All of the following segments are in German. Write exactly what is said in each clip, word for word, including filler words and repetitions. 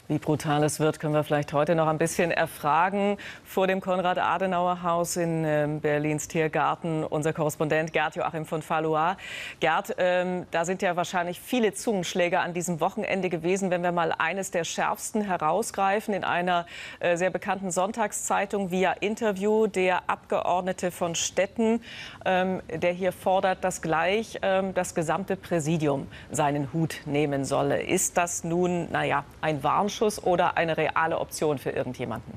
Wie brutal es wird, können wir vielleicht heute noch ein bisschen erfragen. Vor dem Konrad-Adenauer-Haus in äh, Berlins Tiergarten unser Korrespondent Gerd Joachim von Valois. Gerd, ähm, da sind ja wahrscheinlich viele Zungenschläge an diesem Wochenende gewesen. Wenn wir mal eines der schärfsten herausgreifen, in einer äh, sehr bekannten Sonntagszeitung via Interview der Abgeordnete von Stetten, ähm, der hier fordert, dass gleich ähm, das gesamte Präsidium seinen Hut nehmen solle. Ist das nun, naja, ein Warnschuss oder eine reale Option für irgendjemanden?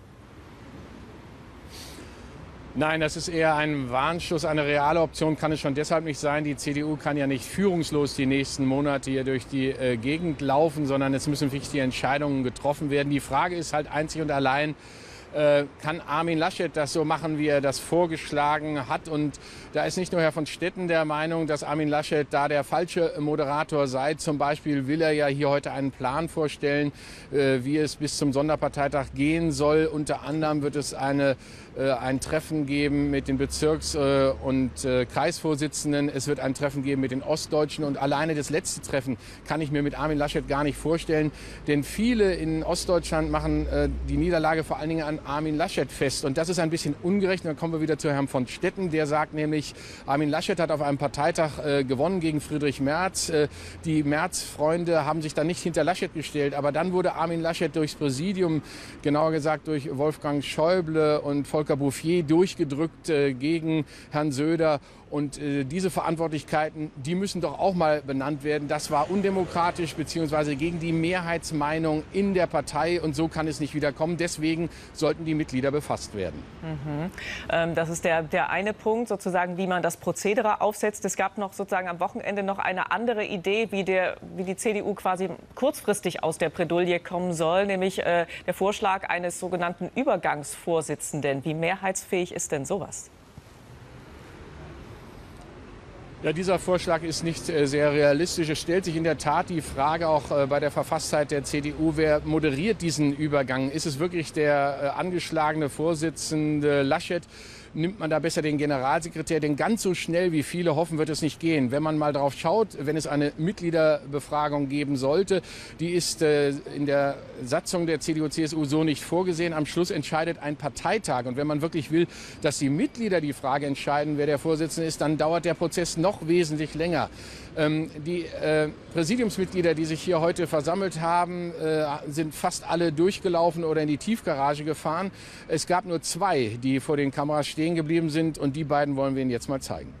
Nein, das ist eher ein Warnschuss. Eine reale Option kann es schon deshalb nicht sein. Die C D U kann ja nicht führungslos die nächsten Monate hier durch die äh, Gegend laufen, sondern es müssen wichtige Entscheidungen getroffen werden. Die Frage ist halt einzig und allein, Äh, kann Armin Laschet das so machen, wie er das vorgeschlagen hat? Und da ist nicht nur Herr von Stetten der Meinung, dass Armin Laschet da der falsche Moderator sei. Zum Beispiel will er ja hier heute einen Plan vorstellen, äh, wie es bis zum Sonderparteitag gehen soll. Unter anderem wird es eine, äh, ein Treffen geben mit den Bezirks- äh, und äh, Kreisvorsitzenden. Es wird ein Treffen geben mit den Ostdeutschen. Und alleine das letzte Treffen kann ich mir mit Armin Laschet gar nicht vorstellen. Denn viele in Ostdeutschland machen äh, die Niederlage vor allen Dingen an Armin Laschet fest. Und das ist ein bisschen ungerecht. Und dann kommen wir wieder zu Herrn von Stetten. Der sagt nämlich, Armin Laschet hat auf einem Parteitag äh, gewonnen gegen Friedrich Merz. Äh, die Merz-Freunde haben sich dann nicht hinter Laschet gestellt. Aber dann wurde Armin Laschet durchs Präsidium, genauer gesagt durch Wolfgang Schäuble und Volker Bouffier, durchgedrückt äh, gegen Herrn Söder. Und äh, diese Verantwortlichkeiten, die müssen doch auch mal benannt werden. Das war undemokratisch bzw. gegen die Mehrheitsmeinung in der Partei. Und so kann es nicht wieder kommen. Deswegen sollten die Mitglieder befasst werden. Mhm. Ähm, das ist der, der eine Punkt, sozusagen, wie man das Prozedere aufsetzt. Es gab noch sozusagen am Wochenende noch eine andere Idee, wie, der, wie die C D U quasi kurzfristig aus der Bredouille kommen soll, nämlich äh, der Vorschlag eines sogenannten Übergangsvorsitzenden. Wie mehrheitsfähig ist denn sowas? Ja, dieser Vorschlag ist nicht äh, sehr realistisch. Es stellt sich in der Tat die Frage auch äh, bei der Verfasstheit der C D U, wer moderiert diesen Übergang? Ist es wirklich der äh, angeschlagene Vorsitzende Laschet? Nimmt man da besser den Generalsekretär? Denn ganz so schnell, wie viele hoffen, wird es nicht gehen. Wenn man mal drauf schaut, wenn es eine Mitgliederbefragung geben sollte, die ist äh, in der Satzung der C D U C S U so nicht vorgesehen. Am Schluss entscheidet ein Parteitag. Und wenn man wirklich will, dass die Mitglieder die Frage entscheiden, wer der Vorsitzende ist, dann dauert der Prozess noch wesentlich länger. Ähm, die äh, Präsidiumsmitglieder, die sich hier heute versammelt haben, äh, sind fast alle durchgelaufen oder in die Tiefgarage gefahren. Es gab nur zwei, die vor den Kameras stehen geblieben sind, und die beiden wollen wir Ihnen jetzt mal zeigen.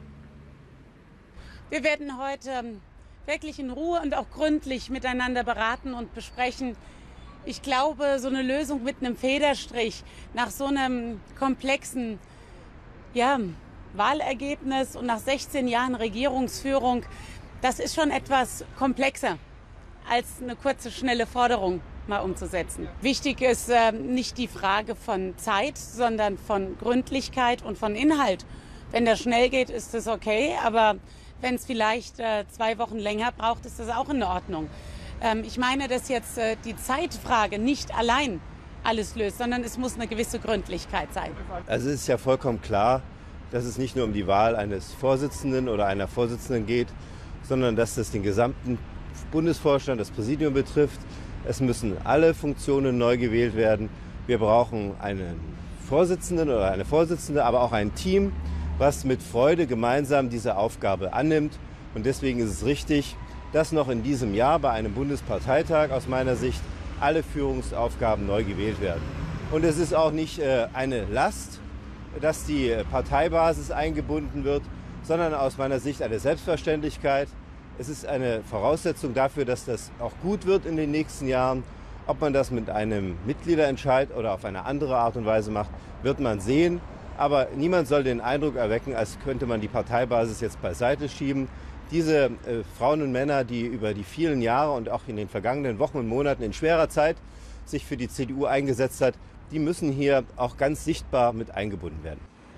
Wir werden heute wirklich in Ruhe und auch gründlich miteinander beraten und besprechen. Ich glaube, so eine Lösung mit einem Federstrich nach so einem komplexen, ja, Wahlergebnis und nach sechzehn Jahren Regierungsführung, das ist schon etwas komplexer als eine kurze, schnelle Forderung mal umzusetzen. Wichtig ist äh, nicht die Frage von Zeit, sondern von Gründlichkeit und von Inhalt. Wenn das schnell geht, ist das okay, aber wenn es vielleicht äh, zwei Wochen länger braucht, ist das auch in Ordnung. Ähm, ich meine, dass jetzt äh, die Zeitfrage nicht allein alles löst, sondern es muss eine gewisse Gründlichkeit sein. Also es ist ja vollkommen klar, dass es nicht nur um die Wahl eines Vorsitzenden oder einer Vorsitzenden geht, sondern dass das den gesamten Bundesvorstand, das Präsidium betrifft. Es müssen alle Funktionen neu gewählt werden. Wir brauchen einen Vorsitzenden oder eine Vorsitzende, aber auch ein Team, was mit Freude gemeinsam diese Aufgabe annimmt. Und deswegen ist es richtig, dass noch in diesem Jahr bei einem Bundesparteitag aus meiner Sicht alle Führungsaufgaben neu gewählt werden. Und es ist auch nicht äh, eine Last, dass die Parteibasis eingebunden wird, sondern aus meiner Sicht eine Selbstverständlichkeit. Es ist eine Voraussetzung dafür, dass das auch gut wird in den nächsten Jahren. Ob man das mit einem Mitgliederentscheid oder auf eine andere Art und Weise macht, wird man sehen. Aber niemand soll den Eindruck erwecken, als könnte man die Parteibasis jetzt beiseite schieben. Diese äh, Frauen und Männer, die über die vielen Jahre und auch in den vergangenen Wochen und Monaten in schwerer Zeit sich für die C D U eingesetzt hat, die müssen hier auch ganz sichtbar mit eingebunden werden.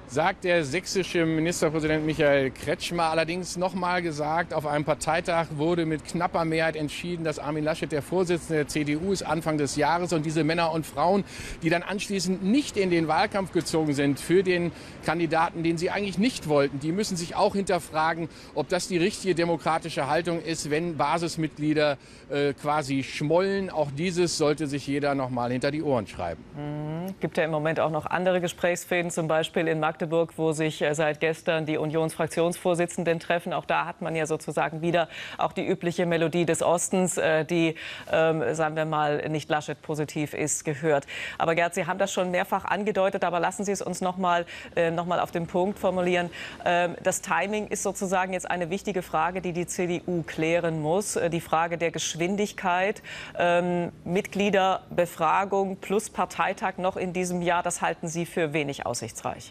sagt der sächsische Ministerpräsident Michael Kretschmer. Allerdings noch mal gesagt, auf einem Parteitag wurde mit knapper Mehrheit entschieden, dass Armin Laschet der Vorsitzende der C D U ist Anfang des Jahres. Und diese Männer und Frauen, die dann anschließend nicht in den Wahlkampf gezogen sind für den Kandidaten, den sie eigentlich nicht wollten, die müssen sich auch hinterfragen, ob das die richtige demokratische Haltung ist, wenn Basismitglieder äh, quasi schmollen. Auch dieses sollte sich jeder noch mal hinter die Ohren schreiben. Mhm. Gibt ja im Moment auch noch andere Gesprächsfäden, zum Beispiel in Magdeburg, wo sich seit gestern die Unionsfraktionsvorsitzenden treffen. Auch da hat man ja sozusagen wieder auch die übliche Melodie des Ostens, die, ähm, sagen wir mal, nicht Laschet positiv ist, gehört. Aber Gerd, Sie haben das schon mehrfach angedeutet, aber lassen Sie es uns noch mal, äh, noch mal auf den Punkt formulieren. Ähm, das Timing ist sozusagen jetzt eine wichtige Frage, die die C D U klären muss. Die Frage der Geschwindigkeit, ähm, Mitgliederbefragung plus Parteitag noch in diesem Jahr, das halten Sie für wenig aussichtsreich.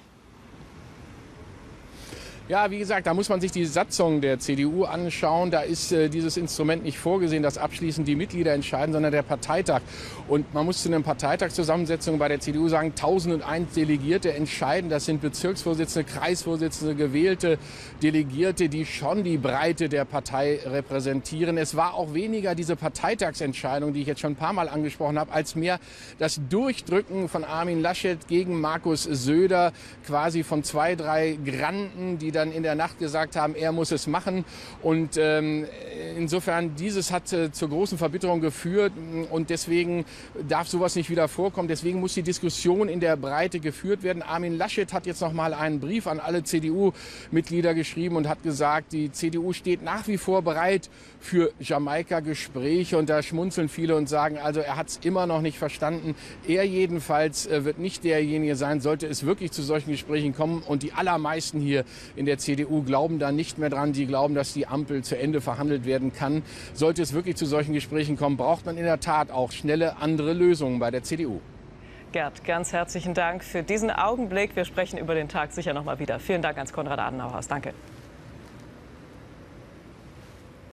Ja, wie gesagt, da muss man sich die Satzung der C D U anschauen. Da ist äh, dieses Instrument nicht vorgesehen, dass abschließend die Mitglieder entscheiden, sondern der Parteitag. Und man muss zu einer Parteitagszusammensetzung bei der C D U sagen, tausendeins Delegierte entscheiden. Das sind Bezirksvorsitzende, Kreisvorsitzende, gewählte Delegierte, die schon die Breite der Partei repräsentieren. Es war auch weniger diese Parteitagsentscheidung, die ich jetzt schon ein paar Mal angesprochen habe, als mehr das Durchdrücken von Armin Laschet gegen Markus Söder, quasi von zwei, drei Granden, die dann in der Nacht gesagt haben, er muss es machen. Und ähm, insofern, dieses hat äh, zur großen Verbitterung geführt und deswegen darf sowas nicht wieder vorkommen. Deswegen muss die Diskussion in der Breite geführt werden. Armin Laschet hat jetzt noch mal einen Brief an alle C D U-Mitglieder geschrieben und hat gesagt, die C D U steht nach wie vor bereit für Jamaika-Gespräche. Und da schmunzeln viele und sagen, also er hat es immer noch nicht verstanden. Er jedenfalls äh, wird nicht derjenige sein, sollte es wirklich zu solchen Gesprächen kommen. Und die allermeisten hier in der C D U glauben da nicht mehr dran. Die glauben, dass die Ampel zu Ende verhandelt werden kann. Sollte es wirklich zu solchen Gesprächen kommen, braucht man in der Tat auch schnelle andere Lösungen bei der C D U. Gerd, ganz herzlichen Dank für diesen Augenblick. Wir sprechen über den Tag sicher noch mal wieder. Vielen Dank ans Konrad-Adenauer-Haus. Danke.